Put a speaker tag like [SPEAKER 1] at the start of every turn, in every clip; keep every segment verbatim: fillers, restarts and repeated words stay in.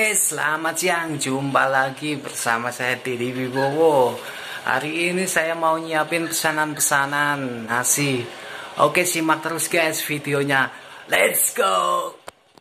[SPEAKER 1] guys, selamat siang. Jumpa lagi bersama saya Didi Wibowo. Hari ini saya mau nyiapin pesanan-pesanan nasi. Oke, simak terus guys videonya. Let's go.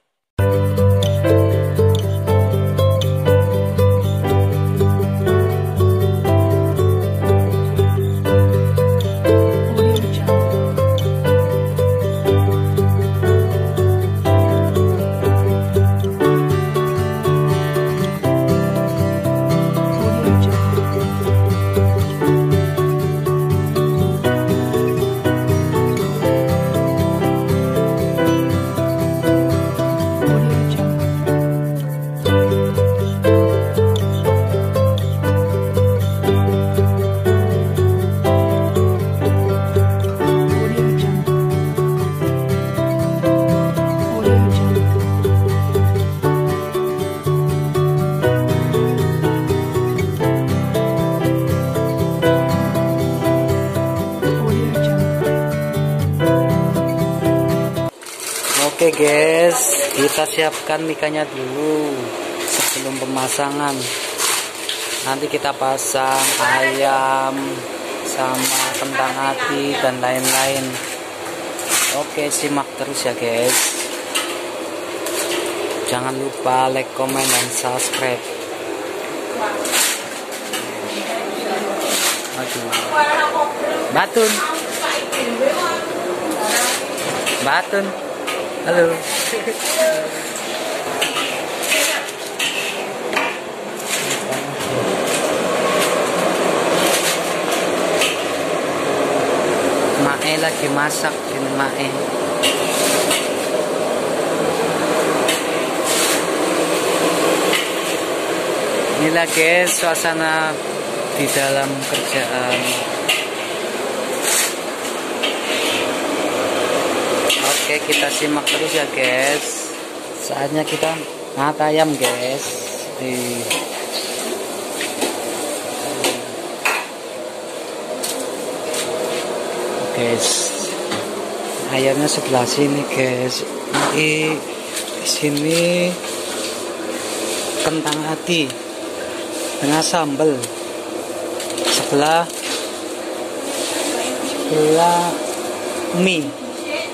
[SPEAKER 1] Oke guys, kita siapkan mikanya dulu sebelum pemasangan. Nanti kita pasang ayam sama kentang ati dan lain-lain. Oke, simak terus ya guys. Jangan lupa like, komen, dan subscribe. Aduh. Batun. Batun. Halo. Mae lagi masak ini Mae. Inilah guys suasana di dalam kerjaan. Oke, kita simak terus ya guys. Saatnya kita ngat ayam guys. Nih. Guys, ayamnya sebelah sini guys. Di sini kentang ati dengan sambal. Sebelah sebelah mie.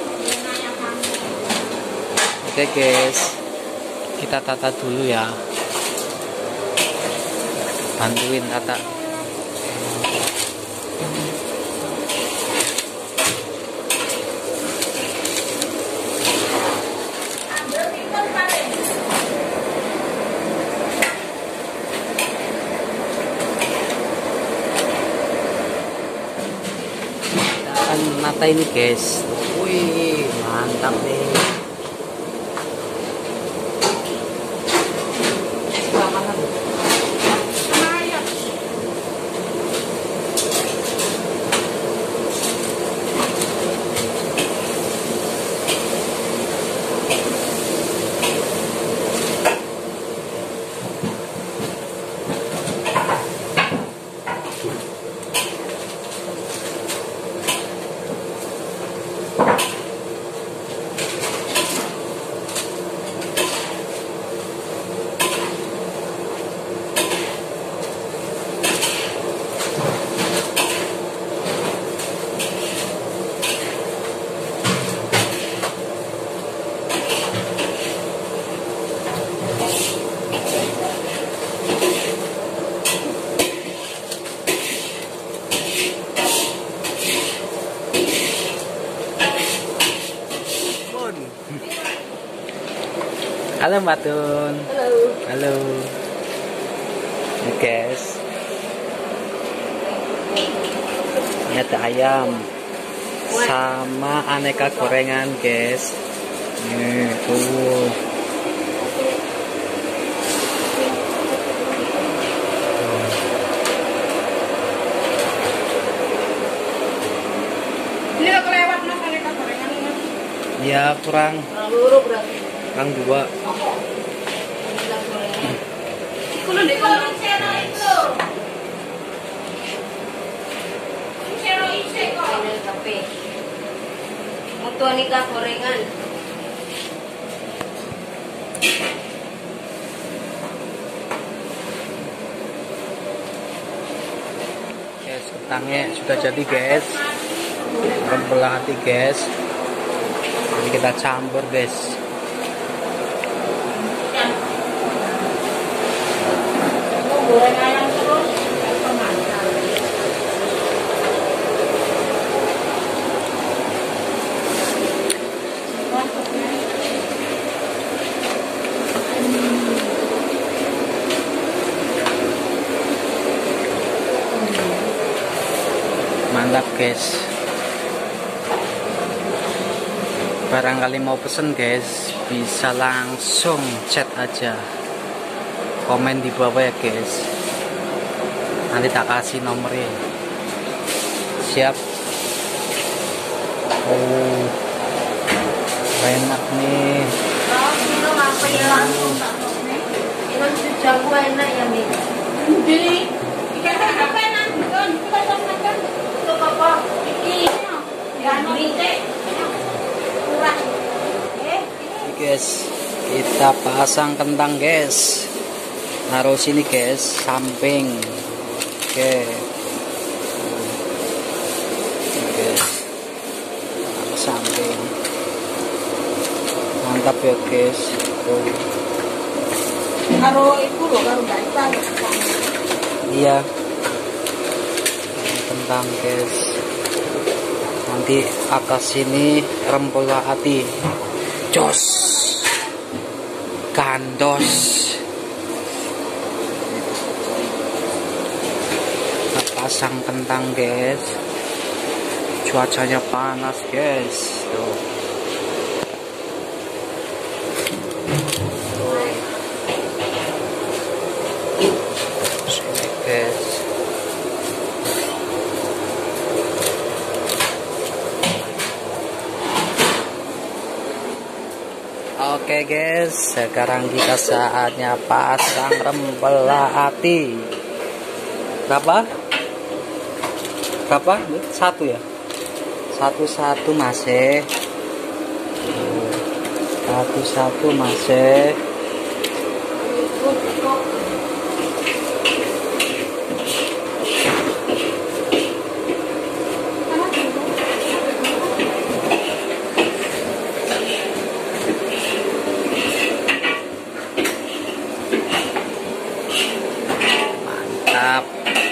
[SPEAKER 1] Oke guys, kita tata dulu ya. Bantuin tata. Kita akan nata ini guys. Wih, mantap nih. Halo Mbak Tun.
[SPEAKER 2] Halo.
[SPEAKER 1] Halo. Nih guys. Ini ada ayam sama aneka gorengan guys. Nih tuh.
[SPEAKER 2] Ini udah kelewat mas aneka gorengan mas.
[SPEAKER 1] Ya kurang.
[SPEAKER 2] Kurang luru berarti.
[SPEAKER 1] Kurang dua.
[SPEAKER 2] Kulo ndek kono itu. Cero isi kok. Ini kafe. Mutu aneka gorengan.
[SPEAKER 1] kentangnya sudah jadi guys, rempah hati guys. Ini kita campur guys.
[SPEAKER 2] Goreng ayam terus.
[SPEAKER 1] Mantap guys. Barangkali mau pesen guys, bisa langsung chat aja, komen di bawah ya guys, nanti tak kasih nomornya. Siap. Oh, enak nih.
[SPEAKER 2] Ini ngapain langsung tak nih? Ini sudah enak ya nih. Jadi kita apa enak kan? Kita makan untuk apa? Iki ya nih. Kurang. Eh,
[SPEAKER 1] Guys, kita pasang kentang guys. Naruh sini guys, samping. Oke. Guys. Naruh samping. Mantap ya guys. Tuh.
[SPEAKER 2] karo iku lho karo gaita.
[SPEAKER 1] Iya. Kentang guys. Nanti atas sini rempah hati. Jos. Gandos. Pasang kentang guys, cuacanya panas guys. Tuh. Sini guys. Oke guys, sekarang kita saatnya pasang rempah hati. Berapa? Berapa? Satu ya? Satu-satu masih. Satu-satu masih. Mantap.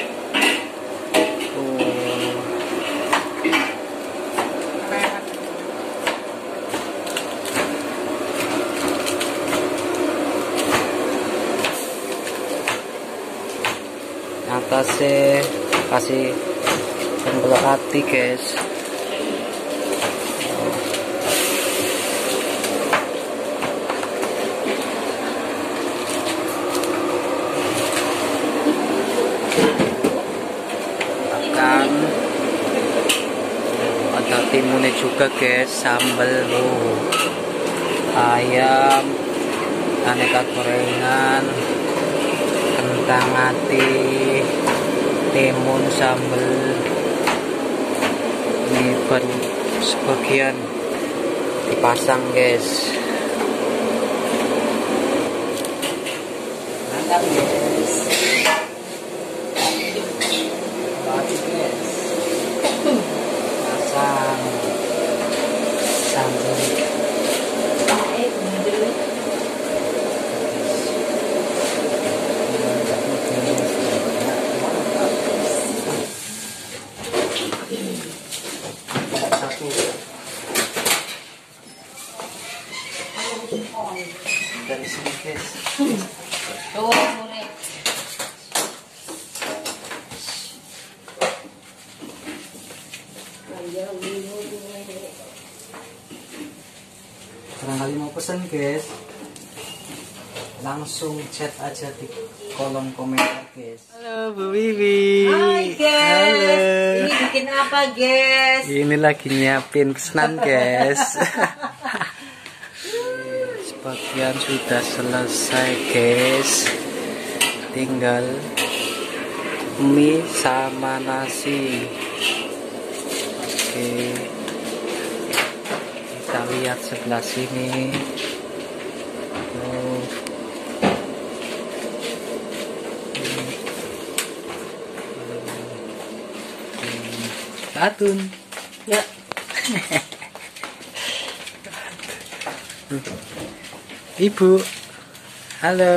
[SPEAKER 1] Atasnya kasih rempah hati guys. Makan. Ada timunnya juga guys, sambal oh. Ayam, aneka gorengan, kentang hati, timun, sambal. Ini baru sebagian dipasang guys. Mantap guys. Lagi guys. Pasang sambal. Dari sini guys.
[SPEAKER 2] Oh, boleh.
[SPEAKER 1] Barangkali mau pesen guys, langsung chat aja di kolom komentar guys. Halo Bu Wiwi.
[SPEAKER 2] Hai guys.
[SPEAKER 1] Halo.
[SPEAKER 2] Ini bikin apa guys?
[SPEAKER 1] Ini lagi nyiapin pesanan guys. Sebagian sudah selesai guys, tinggal mie sama nasi. Oke, kita lihat sebelah sini. Oh. Atun.
[SPEAKER 2] Ya.
[SPEAKER 1] Ibu. Halo.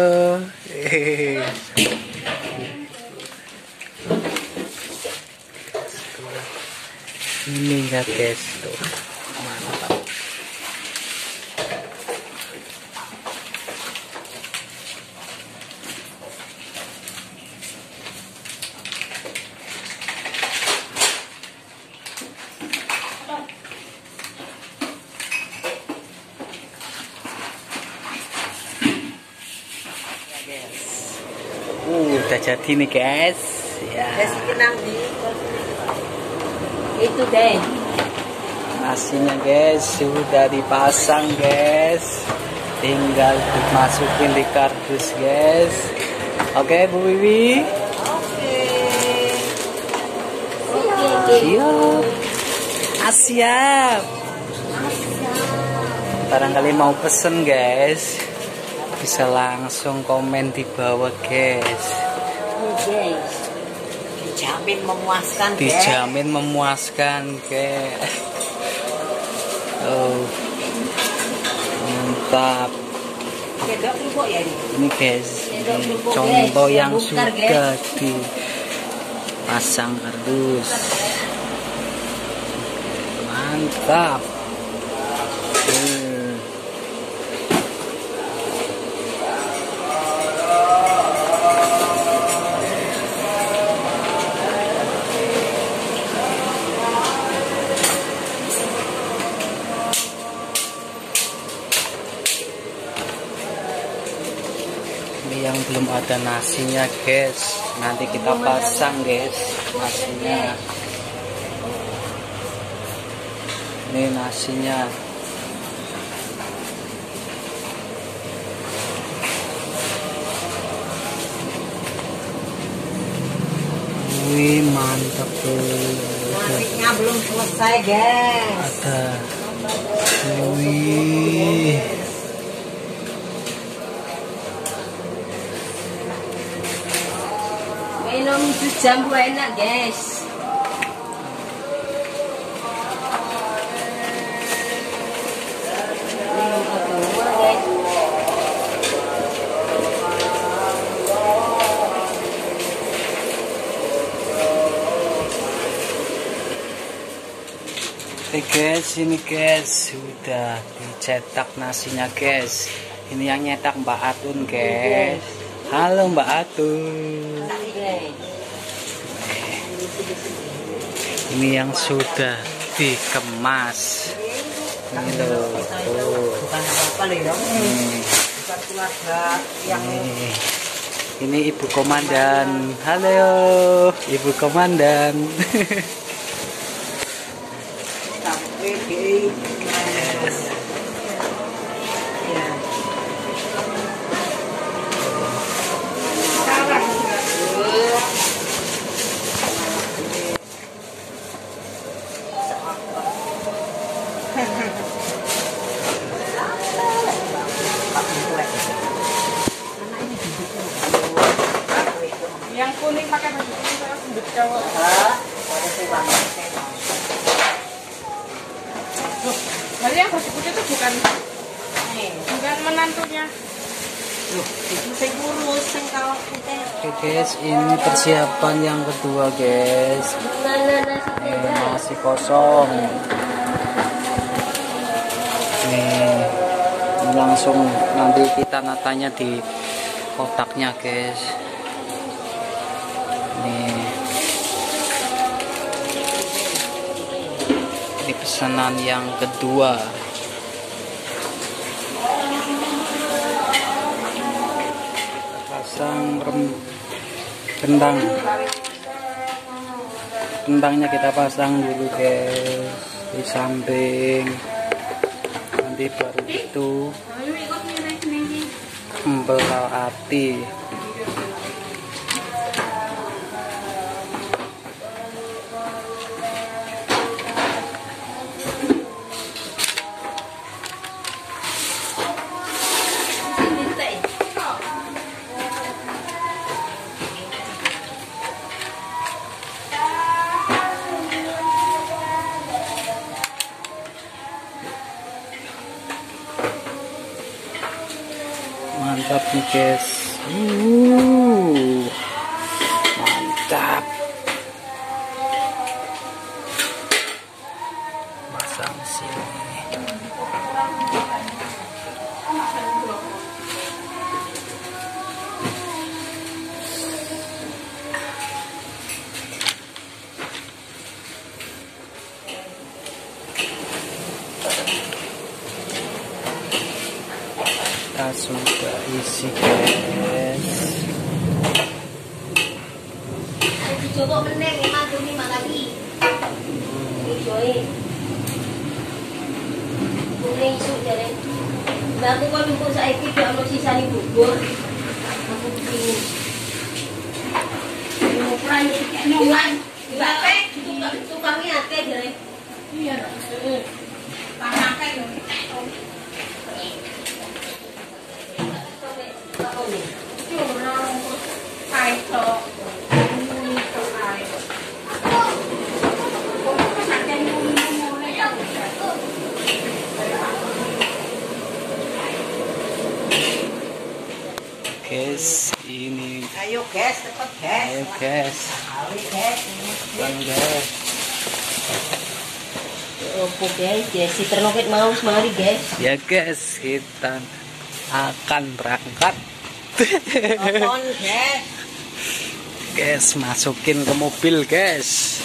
[SPEAKER 1] Ini enggak guys tuh. Mantap. Uh, udah jadi nih guys. Ya.
[SPEAKER 2] Itu deh.
[SPEAKER 1] Nasinya guys sudah dipasang guys. Tinggal dimasukin di kardus guys. Oke Bu Wiwi.
[SPEAKER 2] Oke.
[SPEAKER 1] Siap. Ah, siap. Barangkali mau pesen guys, bisa langsung komen di bawah guys.
[SPEAKER 2] Guys, dijamin memuaskan.
[SPEAKER 1] Dijamin memuaskan guys. Oh, mantap. Ini guys, ini contoh yang sudah dipasang kardus. Mantap. Hmm. Ini yang belum ada nasinya guys, nanti kita pasang guys nasinya. Ini nasinya. Wih mantap tuh.
[SPEAKER 2] Nasinya belum selesai guys.
[SPEAKER 1] Ada. Wih.
[SPEAKER 2] Minum jus jambu enak guys.
[SPEAKER 1] Oke guys, ini guys sudah dicetak nasinya guys. Ini yang nyetak Mbak Atun guys. Halo Mbak Atun. Ini yang sudah dikemas. Ini loh. Oh.
[SPEAKER 2] Bukan apa-apa loh ya.
[SPEAKER 1] Hmm.
[SPEAKER 2] Bukan keluarga yang
[SPEAKER 1] Ini, ini Ibu Komandan. Halo Ibu Komandan.
[SPEAKER 2] Yes. Ya.
[SPEAKER 3] Yang kuning pakai baju kuning saya sendiri cowok. Jadi yang baju putih itu bukan bukan menantunya.
[SPEAKER 2] Loh, itu saya ngurus yang kalau kita.
[SPEAKER 1] Oke guys, ini persiapan yang kedua guys. Ini nasi kosong. Nih, ini langsung nanti kita natanya di kotaknya guys. Nih, ini pesanan yang kedua. Pasang rem kentang. Kentangnya kita pasang dulu guys di samping. Nanti baru itu kembel ati. mantap nih guys. Uh, mantap. Pasang sini. Kita sudah isi guys.
[SPEAKER 2] Coba meneng lima tuh lima kali. Joy. Boleh isu jare. Baru kau lumpur saya itu kalau sisa ni bubur. Aku bingung. Mau peran nyuman. Bapak tukang tukangnya akeh jare. Iya. Heeh. Tanah akeh yo.
[SPEAKER 1] Guys, ini
[SPEAKER 3] Ayo guys, cepet guys.
[SPEAKER 1] ayo guys,
[SPEAKER 3] Ayo guys.
[SPEAKER 1] bang guys.
[SPEAKER 2] Opo guys, ya si ternoket mau semari guys.
[SPEAKER 1] Ya guys, kita akan berangkat.
[SPEAKER 3] Nonton guys.
[SPEAKER 1] Guys, masukin ke mobil guys.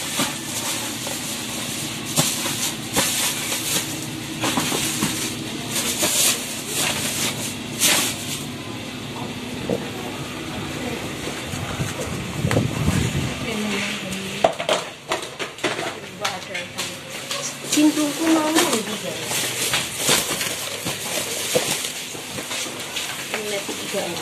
[SPEAKER 2] Cintuku mau nih guys. Ini tiga ini.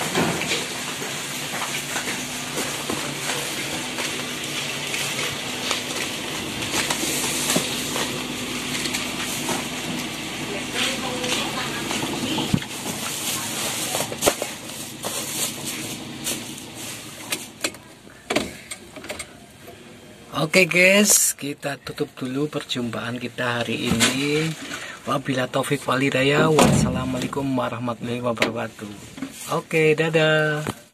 [SPEAKER 1] Oke guys, kita tutup dulu perjumpaan kita hari ini. Wabila taufik walhidayah. Wassalamualaikum warahmatullahi wabarakatuh. Oke, dadah.